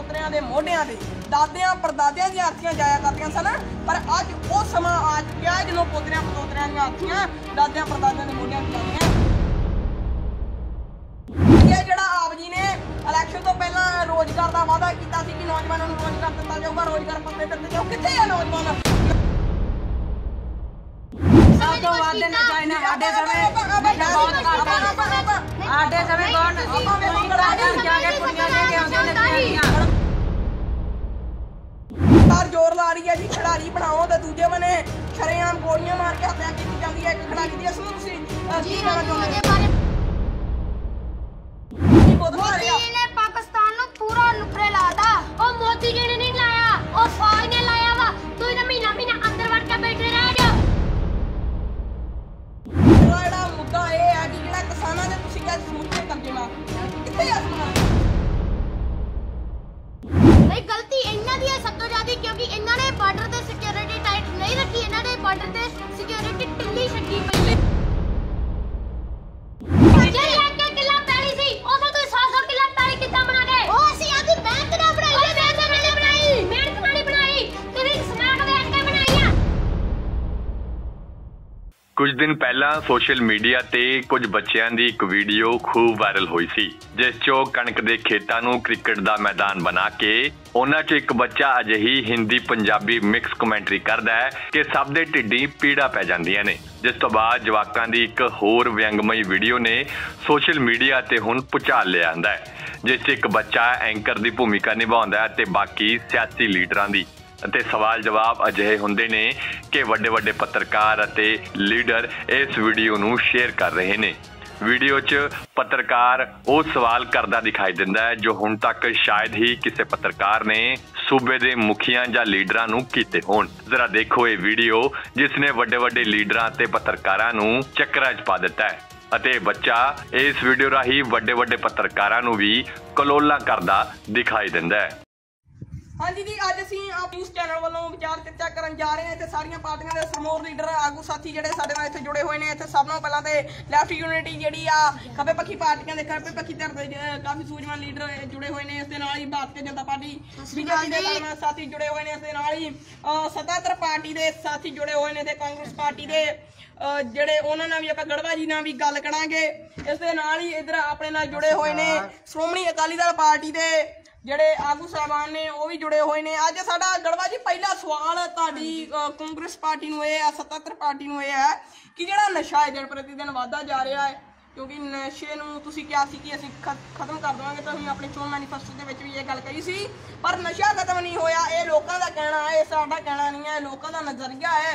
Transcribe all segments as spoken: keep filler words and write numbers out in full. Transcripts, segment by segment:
ਪੋਤਰਿਆਂ ਦੇ ਮੋਢਿਆਂ ਤੇ ਦਾਦਿਆਂ ਪਰਦਾਦਿਆਂ ਦੀਆਂ ਆਖੀਆਂ ਜਾਇਆ ਕਰਦੀਆਂ ਸਨ, ਪਰ ਅੱਜ ਉਹ ਸਮਾਂ ਆ ਚੁੱਕਿਆ ਹੈ ਜਦੋਂ ਪੋਤਰਿਆਂ ਪਤੋਤਰਿਆਂ ਦੀਆਂ ਆਖੀਆਂ ਦਾਦਿਆਂ ਪਰਦਾਦਿਆਂ ਦੇ ਮੋਢਿਆਂ ਤੇ ਜਾਂਦੀਆਂ। ਇਹ ਜਿਹੜਾ ਆਪ ਜੀ ਨੇ ਇਲੈਕਸ਼ਨ ਤੋਂ ਪਹਿਲਾਂ ਰੋਜ਼ਗਾਰ ਦਾ ਵਾਅਦਾ ਕੀਤਾ ਸੀ ਕਿ ਨੌਜਵਾਨਾਂ ਨੂੰ ਰੋਜ਼ਗਾਰ ਦਿੱਤਾ ਜਾਊਗਾ, ਰੋਜ਼ਗਾਰ ਪੱਤੇ ਦਿੱਤੇ ਜਾਊ, ਕਿੱਥੇ ਆ ਨੌਜਵਾਨ? ਸਭ ਤੋਂ ਵੱਧ ਨਸ਼ਾ ਇਹਨੇ ਸਾਡੇ ਸਮੇਂ ਨਸ਼ਾ ਬਹੁਤ ਕਰਦਾ ਸਾਡੇ ਸਮੇਂ ਕੌਣ ਜਾ ਕੇ ਕੁੜੀਆਂ ਲੈ ਕੇ ਆਉਂਦੇ ਨੇ ਪਰ ਜ਼ੋਰ ਲਾ ਰਹੀ ਹੈ ਜੀ ਖਿਡਾਰੀ ਬਣਾਓ ਤੇ ਦੂਜੇ ਬਨੇ ਸ਼ਰੇਆਮ ਗੋਲੀਆਂ ਮਾਰ ਕੇ ਹੱਤਿਆ ਕੀਤੀ ਜਾਂਦੀ ਹੈ ਇੱਕ ਖਿਡਾਰੀ ਦੀ। ਇਸ ਨੂੰ ਤੁਸੀਂ ਕੀ ਕਹਿਣਾ ਚਾਹੁੰਦੇ ਹੋ? ਮੋਦੀ ਨੇ ਪਾਕਿਸਤਾਨ ਨੂੰ ਪੂਰਾ ਨੁਕਰੇ ਲਾਤਾ। ਉਹ ਮੋਦੀ ਜੀ ਨੇ ਨਹੀਂ ਲਾਇਆ, ਉਹ ਫੌਜ ਨੇ ਲਾਇਆ ਵਾ। ਤੂੰ ਤਾਂ ਮਹੀਨਾ ਮਹੀਨਾ ਅੰਦਰ ਵੜ ਕੇ ਬੈਠੇ ਰਹਿ ਜਾ। ਜਿਹੜਾ ਮੁੱਦਾ ਇਹ ਹੈ ਕਿ ਜਿਹੜਾ ਕਿਸਾਨਾਂ ਦੇ ਤੁਸੀਂ ਕਿਹਾ ਸਮੁੱਚੇ ਕਬਜ਼ੇ ਨਾਲ ਕਿੱਥੇ ਆ ਨਹੀਂ ਗਲਤੀ ਇਹਨਾਂ ਦੀ ਹੈ ਸਭ ਤੋਂ ਜ਼ਿਆਦਾ, ਕਿਉਂਕਿ ਇਹਨਾਂ ਨੇ ਬਾਰਡਰ ਤੇ ਸਿਕਿਉਰਿਟੀ ਟਾਈਟ ਨਹੀਂ ਰੱਖੀ। ਇਹਨਾਂ ਨੇ ਬਾਰਡਰ ਤੇ ਸਿਕਿਉਰਿਟੀ ਢਿੱਲੀ ਛੱਡੀ ਪਈ। ਜਿਹੜੀ ਇੱਕ ਇੱਕ ਕਿੱਲਾ ਪੈਲੀ ਸੀ ਉਦੋਂ ਤੋਂ ਸੌ ਸੌ ਕਿੱਲਾ ਪੈਲੀ ਕਿੱਦਾਂ ਬਣਾ ਗਏ? ਉਹ ਅਸੀਂ ਆਪਦੀ ਮਿਹਨਤ ਨਾਲ ਬਣਾਈ। ਉਹ ਮਿਹਨਤ ਨਾਲ ਨਹੀਂ ਬਣਾਈ, ਮਿਹਨਤ ਨਾਲ ਨਹੀਂ ਬਣਾਈ, ਤੁਸੀਂ ਸਮਾਰਟ ਵੇਖ ਕੇ ਬਣਾਈ ਆ। ਕੁਝ ਦਿਨ ਪਹਿਲਾਂ ਸੋਸ਼ਲ ਮੀਡੀਆ ਤੇ ਕੁਝ ਬੱਚਿਆਂ ਦੀ ਇੱਕ ਵੀਡੀਓ ਖੂਬ ਵਾਇਰਲ ਹੋਈ ਸੀ, ਜਿਸ 'ਚੋਂ ਕਣਕ ਦੇ ਖੇਤਾਂ ਨੂੰ ਕ੍ਰਿਕਟ ਦਾ ਮੈਦਾਨ ਬਣਾ ਕੇ ਉਹਨਾਂ 'ਚ ਇੱਕ ਬੱਚਾ ਅਜਿਹੀ ਹਿੰਦੀ ਪੰਜਾਬੀ ਮਿਕਸ ਕਮੈਂਟਰੀ ਕਰਦਾ ਹੈ ਕਿ ਸਭ ਦੇ ਢਿੱਡੀ ਪੀੜਾ ਪੈ ਜਾਂਦੀਆਂ ਨੇ। ਜਿਸ ਤੋਂ ਬਾਅਦ ਜਵਾਕਾਂ ਦੀ ਇੱਕ ਹੋਰ ਵਿਅੰਗਮਈ ਵੀਡੀਓ ਨੇ ਸੋਸ਼ਲ ਮੀਡੀਆ ਤੇ ਹੁਣ ਭੁਚਾਲ ਲਿਆਂਦਾ ਹੈ, ਜਿਸ 'ਚ ਇੱਕ ਬੱਚਾ ਐਂਕਰ ਦੀ ਭੂਮਿਕਾ ਨਿਭਾਉਂਦਾ ਹੈ ਤੇ ਬਾਕੀ ਸਿਆਸੀ ਲੀਡਰਾਂ ਦੀ। ਅਤੇ ਸਵਾਲ ਜਵਾਬ ਅਜਿਹੇ ਹੁੰਦੇ ਨੇ ਕਿ ਵੱਡੇ ਵੱਡੇ ਪੱਤਰਕਾਰ ਅਤੇ ਲੀਡਰ ਇਸ ਵੀਡੀਓ ਨੂੰ ਸ਼ੇਅਰ ਕਰ ਰਹੇ ਨੇ। ਵੀਡੀਓ 'ਚ ਪੱਤਰਕਾਰ ਉਹ ਸਵਾਲ ਕਰਦਾ ਦਿਖਾਈ ਦਿੰਦਾ ਹੈ ਜੋ ਹੁਣ ਤੱਕ ਸ਼ਾਇਦ ਹੀ ਕਿਸੇ ਪੱਤਰਕਾਰ ਨੇ ਸੂਬੇ ਦੇ ਮੁਖੀਆਂ ਜਾਂ ਲੀਡਰਾਂ ਨੂੰ ਕੀਤੇ ਹੋਣ। ਜ਼ਰਾ ਦੇਖੋ ਇਹ ਵੀਡੀਓ, ਜਿਸ ਨੇ ਵੱਡੇ ਵੱਡੇ ਲੀਡਰਾਂ ਅਤੇ ਪੱਤਰਕਾਰਾਂ ਨੂੰ ਚੱਕਰਾਂ 'ਚ ਪਾ ਦਿੱਤਾ ਹੈ ਅਤੇ ਬੱਚਾ ਇਸ ਵੀਡੀਓ ਰਾਹੀਂ ਵੱਡੇ ਵੱਡੇ ਪੱਤਰਕਾਰਾਂ ਨੂੰ ਵੀ ਕਲੋਲਾਂ ਕਰਦਾ ਦਿਖਾਈ ਦਿੰਦਾ ਹੈ। ਹਾਂਜੀ ਜੀ, ਅੱਜ ਅਸੀਂ ਆਪ ਨਿਊਜ਼ ਚੈਨਲ ਵੱਲੋਂ ਵਿਚਾਰ ਚਰਚਾ ਕਰਨ ਜਾ ਰਹੇ ਹਾਂ। ਇੱਥੇ ਸਾਰੀਆਂ ਪਾਰਟੀਆਂ ਦੇ ਸਮੂਹ ਲੀਡਰ ਆਗੂ ਸਾਥੀ ਜਿਹੜੇ ਸਾਡੇ ਨਾਲ ਇੱਥੇ ਜੁੜੇ ਹੋਏ ਨੇ। ਇੱਥੇ ਸਭ ਤੋਂ ਪਹਿਲਾਂ ਤੇ ਲੈਫਟ ਯੂਨਿਟੀ ਜਿਹੜੀ ਆ ਖੱਬੇ ਪੱਖੀ ਪਾਰਟੀਆਂ ਦੇ ਖੱਬੇ ਪੱਖੀ ਧਿਰ ਦੇ ਕਾਫੀ ਸੂਝਵਾਨ ਲੀਡਰ ਜੁੜੇ ਹੋਏ ਨੇ। ਇਸ ਦੇ ਨਾਲ ਹੀ ਭਾਰਤੀ ਜਨਤਾ ਪਾਰਟੀ ਬੀਜੇਪੀ ਦੇ ਸਾਥੀ ਜੁੜੇ ਹੋਏ ਨੇ। ਇਸ ਦੇ ਨਾਲ ਹੀ ਸੱਤਾਧਾਰ ਪਾਰਟੀ ਦੇ ਸਾਥੀ ਜੁੜੇ ਹੋਏ ਨੇ ਤੇ ਕਾਂਗਰਸ ਪਾਰਟੀ ਦੇ ਜਿਹੜੇ ਉਹਨਾਂ ਨਾਲ ਵੀ ਆਪਾਂ ਗੜਵਾ ਜੀ ਨਾਲ ਵੀ ਗੱਲ ਕਰਾਂਗੇ। ਇਸ ਦੇ ਨਾਲ ਹੀ ਇੱਧਰ ਆਪਣੇ ਨਾਲ ਜੁੜੇ ਹੋਏ ਨੇ ਸ਼੍ਰੋਮਣੀ ਅਕਾਲੀ ਦਲ ਪਾਰਟੀ ਦੇ ਜਿਹੜੇ ਆਗੂ ਸਾਹਿਬਾਨ ਨੇ, ਉਹ ਵੀ ਜੁੜੇ ਹੋਏ ਨੇ। ਅੱਜ ਸਾਡਾ ਗੜਵਾ ਜੀ ਪਹਿਲਾ ਸਵਾਲ ਤੁਹਾਡੀ ਕਾਂਗਰਸ ਪਾਰਟੀ ਨੂੰ ਇਹ ਹੈ, ਸੱਤਾਧਾਰ ਪਾਰਟੀ ਨੂੰ ਇਹ ਹੈ ਕਿ ਜਿਹੜਾ ਨਸ਼ਾ ਹੈ ਦਿਨ ਪ੍ਰਤੀ ਦਿਨ ਵੱਧਦਾ ਜਾ ਰਿਹਾ ਹੈ, ਕਿਉਂਕਿ ਨਸ਼ੇ ਨੂੰ ਤੁਸੀਂ ਕਿਹਾ ਸੀ ਕਿ ਅਸੀਂ ਖਤਮ ਕਰ ਦੇਵਾਂਗੇ, ਤੁਸੀਂ ਆਪਣੇ ਚੋਣ ਮੈਨੀਫੈਸਟੋ ਦੇ ਵਿੱਚ ਵੀ ਇਹ ਗੱਲ ਕਹੀ ਸੀ, ਪਰ ਨਸ਼ਾ ਖਤਮ ਨਹੀਂ ਹੋਇਆ। ਇਹ ਲੋਕਾਂ ਦਾ ਕਹਿਣਾ ਹੈ, ਇਹ ਸਾਡਾ ਕਹਿਣਾ ਨਹੀਂ ਹੈ, ਲੋਕਾਂ ਦਾ ਨਜ਼ਰੀਆ ਹੈ।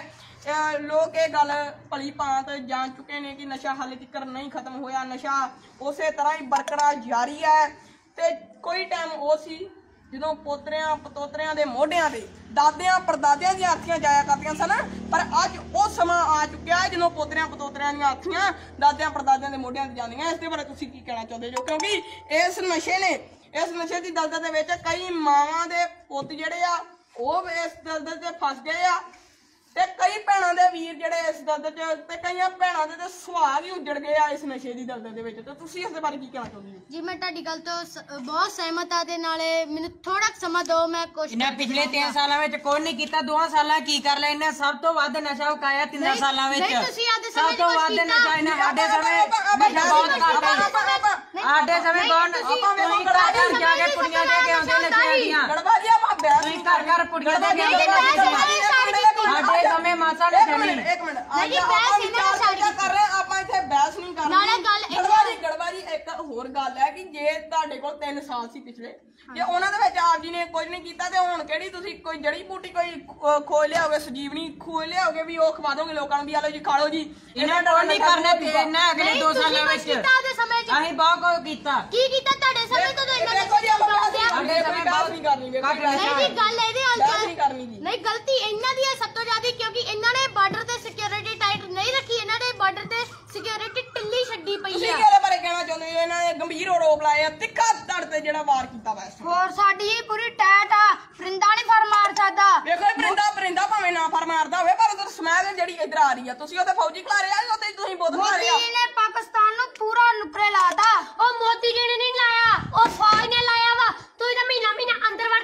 ਲੋਕ ਇਹ ਗੱਲ ਭਲੀ ਭਾਂਤ ਜਾਣ ਚੁੱਕੇ ਨੇ ਕਿ ਨਸ਼ਾ ਹਾਲੇ ਤੱਕ ਨਹੀਂ ਖਤਮ ਹੋਇਆ, ਨਸ਼ਾ ਉਸੇ ਤਰ੍ਹਾਂ ਹੀ ਬਰਕਰਾਰ ਜਾਰੀ ਹੈ। ਤੇ ਕੋਈ ਟਾਈਮ ਉਹ ਸੀ ਜਦੋਂ ਪੋਤਰਿਆਂ ਪਤੋਤਰਿਆਂ ਦੇ ਮੋਢਿਆਂ ਤੇ ਦਾਦਿਆਂ ਪਰਦਾਦਿਆਂ ਦੀਆਂ ਆਖੀਆਂ ਜਾਇਆ ਕਰਦੀਆਂ ਸਨ, ਪਰ ਅੱਜ ਉਹ ਸਮਾਂ ਆ ਚੁੱਕਿਆ ਹੈ ਜਦੋਂ ਪੋਤਰਿਆਂ ਪਤੋਤਰਿਆਂ ਦੀਆਂ ਆਖੀਆਂ ਦਾਦਿਆਂ ਪਰਦਾਦਿਆਂ ਦੇ ਮੋਢਿਆਂ ਤੇ ਜਾਂਦੀਆਂ। ਇਸ ਦੇ ਬਾਰੇ ਤੁਸੀਂ ਕੀ ਕਹਿਣਾ ਚਾਹੁੰਦੇ ਜੋ? ਕਿਉਂਕਿ ਇਸ ਨਸ਼ੇ ਨੇ ਇਸ ਨਸ਼ੇ ਦੀ ਦਲਦਲ ਦੇ ਵਿੱਚ ਕਈ ਮਾਵਾਂ ਦੇ ਪੁੱਤ ਜਿਹੜੇ ਆ ਉਹ ਇਸ ਦਲਦਲ ਤੇ ਫਸ ਗਏ ਆ ਤੇ ਕਈ ਭੈਣਾਂ ਦੇ ਵੀਰ ਜਿਹੜੇ ਇਸ ਦਲਦਲ ਚ ਤੇ ਕਈਆਂ ਭੈਣਾਂ ਦੇ ਤੇ ਸੁਹਾਗ ਹੀ ਉੱਜੜ ਗਏ ਆ ਇਸ ਨਸ਼ੇ ਦੀ ਦਲਦਲ ਦੇ ਵਿੱਚ। ਤੇ ਤੁਸੀਂ ਇਸ ਦੇ ਬਾਰੇ ਕੀ ਕਹਿਣਾ ਚਾਹੁੰਦੇ ਹੋ? ਜੀ ਮੈਂ ਤੁਹਾਡੀ ਗੱਲ ਤੋਂ ਬਹੁਤ ਸਹਿਮਤ ਆ ਤੇ ਨਾਲੇ ਮੈਨੂੰ ਥੋੜਾ ਸਮਾਂ ਦਿਓ, ਮੈਂ ਕੁਝ ਇਹਨੇ ਪਿਛਲੇ ਤਿੰਨ ਸਾਲਾਂ ਵਿੱਚ ਕੋਈ ਨਹੀਂ ਕੀਤਾ, ਦੋਹਾਂ ਸਾਲਾਂ ਕੀ ਕਰ ਲਿਆ ਇਹਨੇ? ਸਭ ਤੋਂ ਵੱਧ ਨਸ਼ਾ ਉਕਾਇਆ ਤਿੰਨਾਂ ਸਾਲਾਂ ਵਿੱਚ। ਸਭ ਤੋਂ ਵੱਧ ਨਸ਼ਾ ਇਹਨੇ ਸਾਡੇ ਸਮੇਂ ਨਸ਼ਾ ਬਹੁਤ ਕਰਦਾ ਸਾਡੇ ਸਮੇਂ ਕੌਣ ਘਰ ਜਾ ਕੇ ਕੁੜੀਆਂ ਲੈ ਕੇ ਆਉਂਦੇ ਨਸ਼ੇ ਦੀਆਂ। ਤੁਸੀਂ ਘਰ ਘਰ ਕੁੜੀਆਂ ਲੈ ਕੇ ਆਉਂਦੇ ਸਾਡੇ ਸਮੇਂ ਮਾਸਾ ਨੇ ਇੱਕ ਮਿੰਟ ਇੱਕ ਮਿੰਟ ਕਰ ਰਹੇ ਆਪਾਂ ਇੱਥੇ ਬਹਿਸ ਨਹੀਂ ਕਰਨੀ। ਗੜਵਾ ਜੀ ਗੜਵਾ ਜੀ ਇੱਕ ਹੋਰ ਗੱਲ ਹੈ ਕਿ ਜੇ ਤੁਹਾਡੇ ਕੋਲ ਤਿੰਨ ਸਾਲ ਸੀ ਪਿਛਲੇ, ਜੇ ਉਹਨਾਂ ਦੇ ਵਿੱਚ ਆਪ ਜੀ ਨੇ ਕੁਝ ਨਹੀਂ ਕੀਤਾ ਤੇ ਹੁਣ ਕਿਹੜੀ ਤੁਸੀਂ ਕੋਈ ਜੜੀ ਬੂਟੀ ਕੋਈ ਖੋਜ ਲਿਆਓਗੇ, ਸਜੀਵਨੀ ਖੋਜ ਲਿਆਓਗੇ ਵੀ ਉਹ ਖਵਾ ਦੋਗੇ ਲੋਕਾਂ ਨੂੰ ਵੀ ਆ ਲਓ ਜੀ ਖਾ ਲਓ ਜੀ? ਇਹਨਾਂ ਨੂੰ ਨਹੀਂ ਕਰਨਾ ਇਹਨਾਂ ਅਗਲੇ ਦੋ ਸਾਲਾਂ ਵਿੱਚ ਅਸੀਂ ਬਹੁਤ ਕੁਝ ਕੀਤਾ। ਕੀ ਕੀਤਾ ਤੁਹਾਡੇ ਸਮੇਂ ਤੋਂ? ਦੇਖੋ ਜੀ ਆਪਾਂ ਸਾਡੇ ਸਮੇਂ ਬਹਿਸ ਨਹੀਂ ਕਰਨੀ। ਨਹੀਂ ਜੀ ਗੱਲ ਇਹਦੇ ਹਾਲ ਨਹੀਂ ਕਰਨੀ ਜੀ। ਨਹੀਂ ਗਲਤੀ ਇਹਨਾਂ ਦੀ ਹੈ ਸਭ ਤੋਂ ਜ਼ਿਆਦਾ, ਕਿਉਂਕਿ ਇਹਨਾਂ ਨੇ ਬਾਰਡਰ ਤੇ ਸਿਕਿਉਰਿਟੀ ਟਾਈਟ ਨਹੀਂ ਰੱਖੀ। ਇਹਨਾਂ ਨੇ ਬਾਰਡਰ ਤੇ ਸਿਕਿਉਰਿਟੀ ਢਿੱਲੀ ਛੱਡੀ ਪਈ ਤੁਸੀਂ ਹੈ। ਇਹਦੇ ਬਾਰੇ ਕਹਿਣਾ ਚਾਹੁੰਦੇ ਹੋ? ਇਹਨਾਂ ਨੇ ਗੰਭੀਰ ਆਰੋਪ ਲਾਏ ਆ, ਤਿੱਖਾ ਧੜ ਤੇ ਜਿਹੜਾ ਵਾਰ ਕੀਤਾ ਵਾ। ਹੋਰ ਸਾਡੀ ਪੂਰੀ ਟੈਟ ਆ, ਪਰਿੰਦਾ ਨਹੀਂ ਫਰ ਮਾਰ ਸਕਦਾ। ਵੇਖੋ ਪਰਿੰਦਾ ਪਰਿੰਦਾ ਭਾਵੇਂ ਨਾ ਫਰ ਮਾਰਦਾ ਹੋਵੇ, ਪਰ ਉਧਰ ਸਮੈਲ ਜਿਹੜੀ ਇੱਧਰ ਆ ਰਹੀ ਆ, ਤੁਸੀਂ ਉਹਦੇ ਫੌਜੀ ਖਿਲਾਰੇ ਆ, ਉੱਥੇ ਤੁਸੀਂ ਬੋਧ ਮਾਰੇ ਆ। ਮੋਦੀ ਨੇ ਪਾਕਿਸਤਾਨ ਨੂੰ ਪੂਰਾ ਨੁਕਰੇ ਲਾਤਾ। ਉਹ ਮੋਦੀ ਜੀ ਨੇ ਨਹੀਂ ਲਾਇਆ, ਉਹ ਫੌਜ ਨੇ ਲਾਇਆ ਵਾ। ਤੂੰ ਤਾਂ ਮਹੀਨਾ ਮਹੀਨਾ ਅੰਦਰ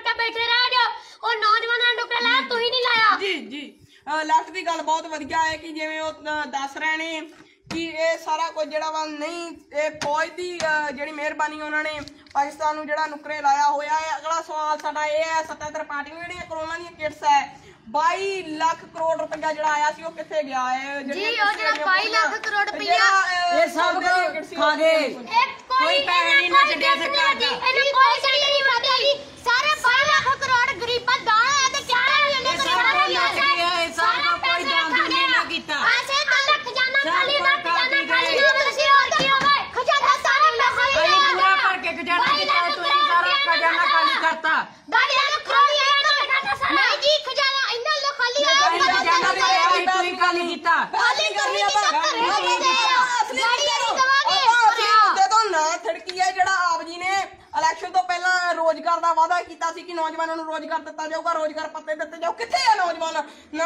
ਦੀ ਗੱਲ ਬਹੁਤ ਵਧੀਆ ਹੈ ਕਿ ਜਿਵੇਂ ਉਹ ਦੱਸ ਰਹੇ ਨੇ ਕਿ ਇਹ ਸਾਰਾ ਕੁਝ ਜਿਹੜਾ ਵਾ ਨਹੀਂ ਇਹ ਫੌਜ ਦੀ ਜਿਹੜੀ ਮਿਹਰਬਾਨੀ ਉਹਨਾਂ ਨੇ ਪਾਕਿਸਤਾਨ ਨੂੰ ਜਿਹੜਾ ਨੁਕਰੇ ਲਾਇਆ ਹੋਇਆ ਹੈ। ਅਗਲਾ ਸਵਾਲ ਸਾਡਾ ਇਹ ਹੈ, ਸੱਤਾਧਾਰ ਪਾਰਟੀ ਨੂੰ ਜਿਹੜੀਆਂ ਕਰੋਨਾ ਦੀਆਂ ਕਿਟਸ ਹੈ ਬਾਈ ਲੱਖ ਕਰੋੜ ਰੁਪਇਆ ਜਿਹੜਾ ਆਇਆ ਸੀ ਉਹ ਕਿੱਥੇ ਗਿਆ ਹੈ? ਜੀ ਉਹ ਜਿਹੜਾ ਬਾਈ ਲੱਖ ਕਰੋੜ ਰੁਪਇਆ ਇਹ ਸਭ ਖਾ ਗਏ, ਕੋਈ ਪੈਸੇ ਨਹੀਂ ਨਾ ਛੱਡਿਆ ਸਰਕਾਰ ਦਾ। ਇਹਨੂੰ ਕੋਈ ਸਹੀ ਨਹੀਂ ਪਤਾ ਜੀ, ਸਾਰੇ ਬਾਈ ਲੱਖ ਕਰੋੜ ਗਰੀਬਾਂ ਦਾਣਾ ਹੈ ਤੇ ਚਾਰੇ ਵੀ ਇਹਨੇ ਸਾਰਾ ਲੱਗ ਗਿਆ, ਇਹ ਸਭ ਦਾ ਕੋਈ ਦਾਨ ਨਹੀਂ ਨਾ ਕੀਤਾ। ਆਸੇ ਤਾਂ ਖਜ਼ਾਨਾ ਖਾਲੀ ਨਾ ਖਜ਼ਾਨਾ ਖਾਲੀ ਨਾ ਤੁਸੀਂ ਹੋਰ ਕੀ ਹੋਵੇ? ਖਜ਼ਾਨਾ ਸਾਰੇ ਲੋਕਾਂ ਦਾ ਅਸੀਂ ਪੂਰਾ ਭਰ ਕੇ ਖਜ਼ਾਨਾ ਕੀਤਾ, ਤੁਸੀਂ ਸਾਰਾ ਖਜ਼ਾਨਾ ਖਾਲੀ ਕਰਤਾ। ਬਾਈ ਲੱਖ ਖਾਲੀ ਹੈ ਨਹੀਂ ਜੀ, ਖਜ਼ਾਨਾ ਇੰਨਾ ਲੋ ਖਾਲੀ ਹੈ ਖਜ਼ਾਨਾ ਵੀ ਆਈ ਤੁਸੀਂ ਖਾਲੀ ਕੀਤਾ। ਖਾਲੀ ਕਰਨੀ ਆਪਾਂ ਅਸਲੀ ਮੁੱਦੇ ਤੋਂ ਨਾ ਥੜਕੀ ਹੈ ਜਿਹੜਾ ਆਪ ਜੀ ਨੇ ਇਲੈਕਸ਼ਨ ਤੋਂ ਪਹਿਲਾਂ ਰੋਜ਼ਗਾਰ ਦਾ ਵਾਅਦਾ ਕੀਤਾ ਸੀ ਕਿ ਨੌਜਵਾਨਾਂ ਨੂੰ ਰੋਜ਼ਗਾਰ ਦਿੱਤਾ ਜਾਊਗਾ, ਰੋਜ਼ਗਾਰ ਪੱਤੇ ਦਿੱਤੇ ਜਾਓ। ਕਿੱਥੇ ਆ ਨੌਜਵਾਨ?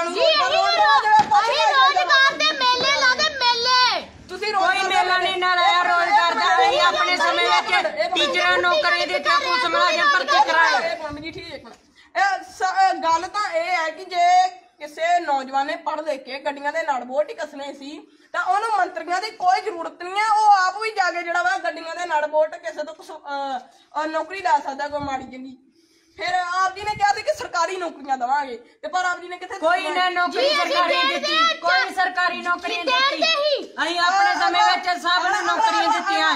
ਰੋਜ਼ਗਾਰ ਦੇ ਮੇਲੇ ਲਾਦੇ ਮੇਲੇ, ਤੁਸੀਂ ਕੋਈ ਮੇਲਾ ਨਹੀਂ ਨਾ ਲਾਇਆ ਰੋਜ਼ਗਾਰ ਦਾ। ਅਸੀਂ ਆਪਣੇ ਸਮੇਂ ਵਿੱਚ ਟੀਚਰਾਂ ਨੌਕਰੀ ਦਿੱਤੀਆਂ, ਪੁਲਿਸ ਮੁਲਾਜ਼ਮ ਭਰਤੀ ਕਰਾਏ। ਜੀ ਠੀਕ ਇੱਕ ਮਿੰਟ, ਇਹ ਗੱਲ ਤਾਂ ਇਹ ਹੈ ਕਿ ਜੇ ਕਿਸੇ ਨੌਜਵਾਨ ਨੇ ਪੜ੍ਹ ਲਿਖ ਕੇ ਗੱਡੀਆਂ ਦੇ ਨਟ ਬੋਲਟ ਹੀ ਕੱਸਣੇ ਸੀ ਤਾਂ ਉਹਨੂੰ ਮੰਤਰੀਆਂ ਦੀ ਕੋਈ ਜ਼ਰੂਰਤ ਨਹੀਂ ਹੈ। ਉਹ ਆਪ ਵੀ ਜਾ ਕੇ ਜਿਹੜਾ ਵਾ ਗੱਡੀਆਂ ਦੇ ਨਟ ਬੋਲਟ ਕਿਸੇ ਤੋਂ ਨੌਕਰੀ ਲੈ ਸਕਦਾ ਕੋਈ ਮਾੜੀ ਚੰਗੀ। ਫਿਰ ਆਪ ਜੀ ਨੇ ਕਿਹਾ ਸੀ ਕਿ ਸਰਕਾਰੀ ਨੌਕਰੀਆਂ ਦੇਵਾਂਗੇ ਤੇ ਪਰ ਆਪ ਜੀ ਨੇ ਕਿੱਥੇ ਕੋਈ ਨਾ ਨੌਕਰੀ ਸਰਕਾਰੀ ਦਿੱਤੀ, ਕੋਈ ਸਰਕਾਰੀ ਨੌਕਰੀ ਦਿੱਤੀ। ਅਸੀਂ ਆਪਣੇ ਸਮੇਂ ਵਿੱਚ ਸਭ ਨੂੰ ਨੌਕਰੀਆਂ ਦਿੱਤੀਆਂ।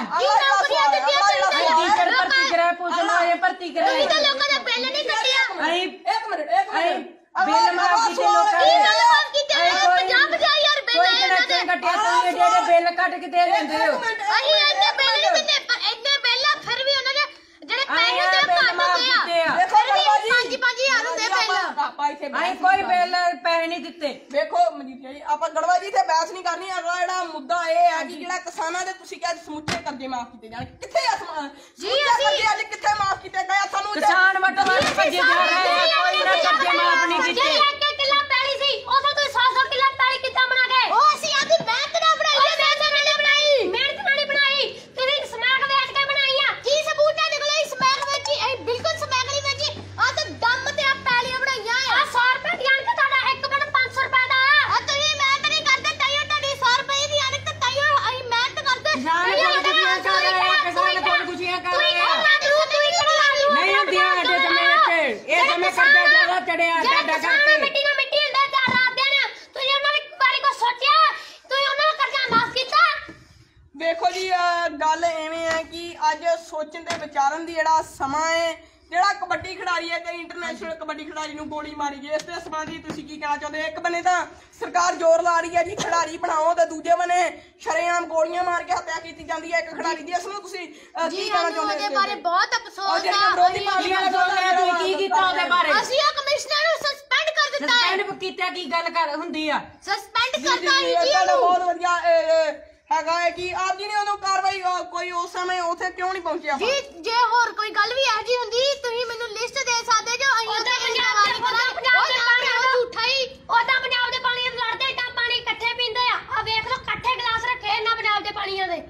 ਟੀਚਰ ਭਰਤੀ ਕਰਾਏ, ਪੁਲਿਸ ਮੁਲਾਜ਼ਮ ਭਰਤੀ ਕਰਾਏ। ਲੋਕਾਂ ਦੇ ਬਿੱਲ ਨਹੀਂ ਕੱਟਿਆ। ਅਸੀਂ ਇੱਕ ਮਿੰਟ ਇੱਕ ਮਿੰਟ ਬਿੱਲ ਮਾਫ ਕੀਤੇ ਲੋਕਾਂ ਕੀ ਦੇ। ਗੱਲ ਮਾਫ ਕੀਤੇ? ਪੰਜਾਹ ਪੰਜਾਹ ਹਜ਼ਾਰ ਬਿੱਲ ਆਏ ਇਹਨਾਂ ਦੇ। ਕੱਟਿਆ ਤੁਸੀਂ ਜਿਹੜੇ ਬਿੱਲ ਕੱਟ ਕੇ ਦੇ ਦਿੰਦੇ ਹੋ। ਅਸੀਂ ਇੰਨੇ ਬਿੱਲ ਨਹੀਂ ਦਿੰਦੇ, ਪਰ ਇੰਨੇ ਬਿੱਲ ਆ ਫਿਰ ਵੀ ਉਹਨਾਂ ਦੇ ਜਿਹੜੇ ਪੈਸੇ ਹੁੰਦੇ ਆ ਘੱਟ ਹੁੰਦੇ ਆ। ਦੇਖੋ ਗੜਵਾ ਜੀ, ਪੰਜ ਪੰਜ ਹਜ਼ਾਰ ਹੁੰਦੇ ਬਿੱਲ। ਆਪਾਂ ਇੱਥੇ ਅਸੀਂ ਕੋਈ ਬਿੱਲ ਪੈਸੇ ਨਹੀਂ ਦਿੱਤੇ। ਵੇਖੋ ਮਜੀਠੀਆ ਜੀ, ਆਪਾਂ ਗੜਵਾ ਜੀ ਤੇ ਬਹਿਸ ਨਹੀਂ ਕਰਨੀ। ਅਗਲਾ ਜਿਹੜਾ ਮੁੱਦਾ ਇਹ ਹੈ ਕਿ ਜਿਹੜਾ ਕਿਸਾਨਾਂ ਦੇ ਤੁਸੀਂ ਕਿਹਾ ਸਮੁੱਚੇ ਕਰਜ਼ੇ ਮਾਫ ਕੀਤੇ ਜਾਣ, ਕਿੱਥੇ ਆ ਜੀ ਅਸੀਂ ਅੱਜ ਕਿੱਥੇ ਮਾਫ ਕੀਤੇ ਗਏ? ਸਾਨੂੰ ਕਿਸਾਨ ਵੱਟੋ ਵੱਟ ਭੱਜੇ ਜਾ ਰਹੇ ਆ, ਕੋਈ ਨਾ ਕਰਜ਼ੇ ਮਾਫ ਨਹੀਂ ਕੀਤੇ। ਇੱਕ ਕਿੱਲਾ ਪੈਲੀ ਸੀ ਉਦੋਂ ਤੁਸੀਂ ਸੌ ਸੌ ਕਿੱਲਾ ਪੈਲੀ ਕਿੱਦਾਂ ਬਣਾ ਗਏ? ਉਹ ਅਸੀਂ ਆਪਣੀ ਮਿਹਨਤ ਨਾਲ ਬਣਾਈ ਹੈ। ਮਿਹਨਤ ਨਾਲ ਨਹੀਂ ਬਣਾਈ, ਮਿਹਨਤ ਨਾਲ ਨਹੀਂ ਬਣਾਈ, ਤੁਸੀਂ ਸਮੈਕ ਵੇਚ ਕੇ ਬਣਾਈ ਆ। ਕੀ ਸਬੂਤ ਹੈ ਨਿਕਲੇ? ਸਮੈਕ ਵੇਚੀ? ਇਹ ਬਿਲਕੁਲ ਸਮੈਕ ਨਹੀਂ ਵੇਚੀ, ਆ ਤਾਂ ਦਮ ਤੇ ਆ ਪੈਲੀਆਂ ਬਣਾਈਆਂ ਆ। ਸੌ ਰੁਪਏ ਦੀ ਅਣਕ ਤੁਹਾਡਾ ਇੱਕ ਮਿੰਟ ਪੰਜ ਸੌ ਰੁਪਏ ਦਾ ਆ। ਤੁਸੀਂ ਮਿਹਨਤ ਨਹੀਂ ਕਰਦੇ ਤਾਈਓ ਤੁਹਾਡੀ ਸੌ ਰੁਪਏ ਦੀ ਅਣਕ ਤਾਈਓ ਅਸੀਂ ਮਿਹਨਤ ਕਰਦੇ। ਕਿਸਾਨ ਖੁਦਕੁਸ਼ੀਆਂ ਕਰ ਰਹੇ ਆ, ਕਿਸਾਨ ਖੁਦਕੁਸ਼ੀਆਂ ਕਰ ਰਹੇ ਆ। ਨਹੀਂ ਹੁੰਦੀਆਂ ਸਾਡੇ ਸਮੇਂ ਵਿੱਚ, ਇਹ ਸਮੇਂ ਕਰਜ਼ਾ ਜ਼ਿਆਦਾ ਚੜਿਆ ਸਾਡਾ ਕਰਕੇ। ਮਿੱਟੀ ਨਾਲ ਮਿੱਟੀ ਹੁੰਦਾ ਤਾਂ ਰਾਤ ਦਿਨ ਤੁਸੀਂ ਉਹਨਾਂ ਦੀ ਬਾਰੇ ਕੋ ਸੋਚਿਆ? ਤੁਸੀਂ ਉਹਨਾਂ ਦਾ ਕਰਜ਼ਾ ਮਾਫ ਕੀਤਾ? ਵੇਖੋ ਜੀ ਗੱਲ ਐਵੇਂ ਹੈ ਕਿ ਅੱਜ ਸੋਚਣ ਤੇ ਵਿਚਾਰਨ ਦੀ ਜਿਹੜਾ ਸਮਾਂ ਹੈ। ਜਿਹੜਾ ਕਬੱਡੀ ਖਿਡਾਰੀ ਹੈ ਤੇ ਇੰਟਰਨੈਸ਼ਨਲ ਕਬੱਡੀ ਖਿਡਾਰੀ ਨੂੰ ਗੋਲੀ ਮਾਰੀ ਗਈ, ਇਸ ਦੇ ਸੰਬੰਧੀ ਤੁਸੀਂ ਕੀ ਕਹਿਣਾ ਚਾਹੁੰਦੇ? ਇੱਕ ਬੰਨੇ ਤਾਂ ਸਰਕਾਰ ਜ਼ੋਰ ਲਾ ਰਹੀ ਹੈ ਜੀ ਖਿਡਾਰੀ ਬਣਾਓ ਤੇ ਦੂਜੇ ਬੰਨੇ ਸ਼ਰੇਆਮ ਗੋਲੀਆਂ ਮਾਰ ਕੇ ਹੱਤਿਆ ਕੀਤੀ ਜਾਂਦੀ ਹੈ ਇੱਕ ਖਿਡਾਰੀ ਦੀ। ਇਸ ਨੂੰ ਤੁਸੀਂ ਕੀ ਕਹਿਣਾ ਚਾਹੁੰਦੇ? ਉਹਦੇ ਬਾਰੇ ਬਹੁਤ ਅਫਸੋਸ ਉਹ ਜਿਹੜੀਆਂ ਵਿਰੋਧੀ ਪਾਰਟੀਆਂ ਨੇ ਤੁਸੀਂ ਕੀ ਕੀਤਾ ਉਹਦੇ ਬਾਰੇ? ਅਸੀਂ ਉਹ ਕਮਿਸ਼ਨਰ ਨੂੰ ਸਸਪੈਂਡ ਕਰ ਦਿੱਤਾ ਹੈ। ਸਸਪੈਂਡ ਕੀਤਾ ਕੀ ਗੱਲ ਕਰ ਹੁੰਦੀ ਆ? ਸਸਪੈਂਡ ਜੀ ਕਰਤਾ ਜੀ ਹੈ ਜੀ ਤੁਹਾਡਾ ਉਹਨੂੰ। ਬਹੁਤ ਵਧੀਆ ਹੈਗਾ ਹੈ ਕਿ ਆਪ ਜੀ ਨੇ ਉਦੋਂ ਕਾਰਵਾਈ ਕੋਈ ਉਸ ਸਮੇਂ ਉੱਥੇ ਕਿਉਂ ਨਹੀਂ ਪਹੁੰਚਿਆ? ਜੀ ਜੇ ਹੋਰ ਕੋਈ ਗੱਲ ਵੀ ਇਹੋ ਜਿਹੀ ਹੁੰਦੀ ਤੁਸੀਂ ਮੈਨੂੰ ਲਿਸਟ ਦੇ ਸਕਦੇ ਜੋ ਅਸੀਂ ਉਹਦਾ ਪੰਜਾਬ ਦੇ ਪਾਣੀ ਉਹ ਝੂਠਾ ਹੀ ਉਹਦਾ ਪੰਜਾਬ ਦੇ ਪਾਣੀ ਲੜਦੇ ਤਾਂ ਪਾਣੀ ਇਕੱਠੇ ਪੀਂਦੇ ਆ। ਆ ਵੇਖ ਲਓ ਇਕੱਠੇ ਗਲਾਸ ਰੱਖੇ ਇਹਨਾਂ ਪੰਜਾਬ ਦੇ ਪਾਣੀਆਂ ਦੇ।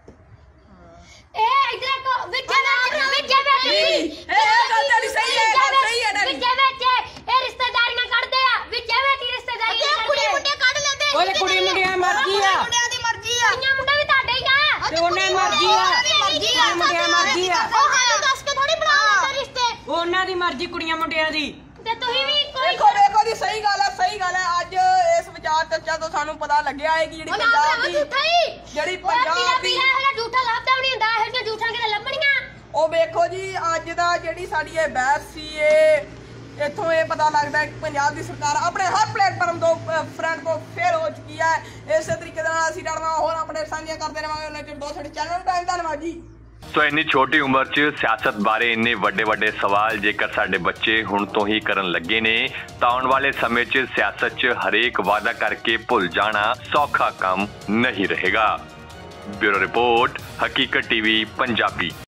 ਇਹ ਇਧਰ ਕੋ ਵਿੱਚ ਵਿੱਚ ਵਿੱਚ ਇਹ ਗੱਲ ਤੁਹਾਡੀ ਸਹੀ ਹੈ, ਗੱਲ ਸਹੀ ਹੈ ਤੁਹਾਡੀ। ਵਿੱਚ ਵਿੱਚ ਇਹ ਰਿਸ਼ਤੇਦਾਰੀਆਂ ਕੱਢਦੇ ਆ, ਵਿੱਚ ਵਿੱਚ ਰਿਸ਼ਤੇਦਾਰੀਆਂ ਕੁੜੀ ਮੁੰਡੇ ਕੱਢ ਲੈਂਦੇ। ਉਹਦੇ ਕੁੜੀ ਮੁੰਡਿਆਂ ਮਰਜ਼ੀ ਆ, ਮੁੰਡਿਆਂ ਦੀ ਮਰਜ਼ੀ ਆ, ਕੁੜੀਆਂ ਮੁੰਡੇ ਵੀ ਤੁਹਾਡੇ ਹੀ ਆ ਤੇ ਉਹਨੇ ਮਰਜ਼ੀ ਆ, ਕੁੜੀਆਂ ਮੁੰਡਿਆਂ ਮਰਜ਼ੀ ਆ। ਉਹ ਸਾਨੂੰ ਦੱਸ ਕੇ ਥੋੜੀ ਬਣਾ ਲੈਂਦੇ ਰਿਸ਼ਤੇ। ਉਹਨਾਂ ਦੀ ਮਰਜ਼ੀ ਕੁੜੀਆਂ ਮੁੰਡਿਆਂ ਦੀ। ਤੇ ਤੁਸੀਂ ਵੀ ਕੋਈ ਦੇਖੋ ਦੇਖੋ ਜੀ ਸਹੀ ਗੱਲ ਹੈ, ਸਹੀ ਗੱਲ ਹੈ। ਅੱਜ ਇਸ ਵਿਚਾਰ ਚਰਚਾ ਤੋਂ ਸਾਨੂੰ ਪਤਾ ਲੱਗਿਆ ਹੈ ਕਿ ਜਿਹੜੀ ਪੰਜਾਬ ਦੀ ਜਿਹੜੀ ਪੰਜਾਬ ਦੀ ਇਹ ਝੂਠਾ ਲੱਭਦਾ ਵੀ ਨਹੀਂ ਹੁੰਦਾ, ਇਹੋ ਜਿਹੀਆਂ ਝੂਠਾਂ ਕਿਤੇ ਲੱਭਣੀਆਂ। ਉਹ ਵੇਖੋ ਜੀ ਅੱਜ ਦਾ ਜਿਹੜੀ ਸਾਡੀ ਇਹ ਬਹਿਸ ਸੀ ਇਹ ਇੱਥੋਂ ਇਹ ਪਤਾ ਲੱਗਦਾ ਹੈ ਕਿ ਪੰਜਾਬ ਦੀ ਸਰਕਾਰ ਆਪਣੇ ਹਰ ਪਲੇਟਫਾਰਮ ਤੋਂ ਫਰੰਟ ਤੋਂ ਫੇਲ ਹੋ ਚੁੱਕੀ ਹੈ। ਇਸੇ ਤਰੀਕੇ ਨਾਲ ਅਸੀਂ ਲੜਨਾ ਹੋਰ ਆਪਣੇ ਸਾਂਝੀਆਂ ਕਰਦੇ ਰਹਾਂਗੇ। ਉਹਨਾਂ ਚਿਰ ਦੋ ਸਾਡੇ ਚੈਨਲ ਨੂੰ ਟਾਈਮ ਧੰਨਵਾਦ ਜੀ। ਸੋ ਇੰਨੀ ਛੋਟੀ ਉਮਰ 'ਚ ਸਿਆਸਤ ਬਾਰੇ ਇੰਨੇ ਵੱਡੇ ਵੱਡੇ ਸਵਾਲ ਜੇਕਰ ਸਾਡੇ ਬੱਚੇ ਹੁਣ ਤੋਂ ਹੀ ਕਰਨ ਲੱਗੇ ਨੇ ਤਾਂ ਆਉਣ ਵਾਲੇ ਸਮੇਂ 'ਚ ਸਿਆਸਤ 'ਚ ਹਰੇਕ ਵਾਅਦਾ ਕਰਕੇ ਭੁੱਲ ਜਾਣਾ ਸੌਖਾ ਕੰਮ ਨਹੀਂ ਰਹੇਗਾ। Bureau report, Hakikat TV Punjabi.